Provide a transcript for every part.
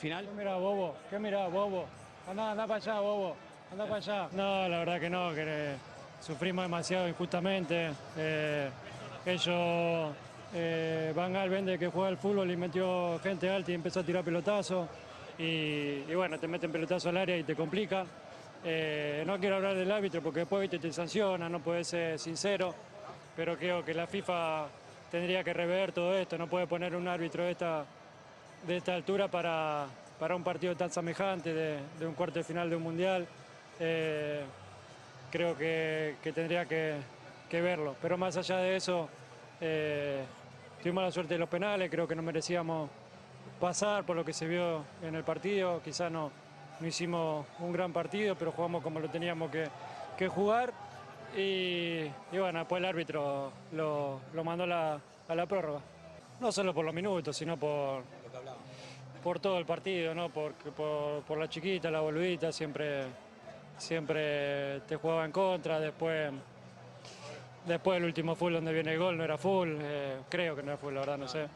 Final. ¿Qué mirá, bobo? Anda para allá, bobo. Anda para allá. No, la verdad que no, que sufrimos demasiado injustamente. Ellos, Van Gaal vende que juega al fútbol y metió gente alta y empezó a tirar pelotazos. Y bueno, te meten pelotazo al área y te complica. No quiero hablar del árbitro porque después ¿viste? Te sanciona, no puedes ser sincero, pero creo que la FIFA tendría que rever todo esto, no puede poner un árbitro de esta altura para un partido tan semejante de un cuarto de final de un mundial. Creo que tendría que verlo, pero más allá de eso, tuvimos la suerte de los penales, creo que no merecíamos pasar por lo que se vio en el partido, quizás no hicimos un gran partido, pero jugamos como lo teníamos que jugar y bueno, después el árbitro lo mandó a la prórroga. No solo por los minutos, sino por todo el partido, ¿no? Por la chiquita, la boludita, siempre te jugaba en contra, después el último full donde viene el gol no era full, creo que no era full, la verdad no sé.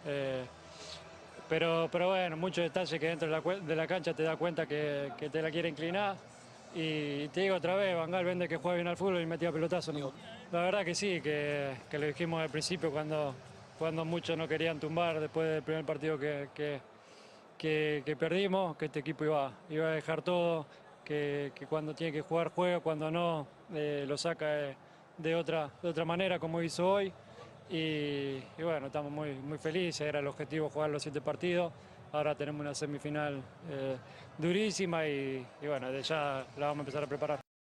Pero bueno, muchos detalles que dentro de la cancha te das cuenta que te la quiere inclinar. Y te digo otra vez, Van Gaal vende que juega bien al fútbol y metía pelotazo. ¿No? La verdad que sí, que lo dijimos al principio cuando muchos no querían tumbar después del primer partido que perdimos, que este equipo iba a dejar todo, que cuando tiene que jugar juega, cuando no lo saca de otra manera como hizo hoy. Y bueno, estamos muy felices, era el objetivo jugar los 7 partidos, ahora tenemos una semifinal durísima y bueno, de ya la vamos a empezar a preparar.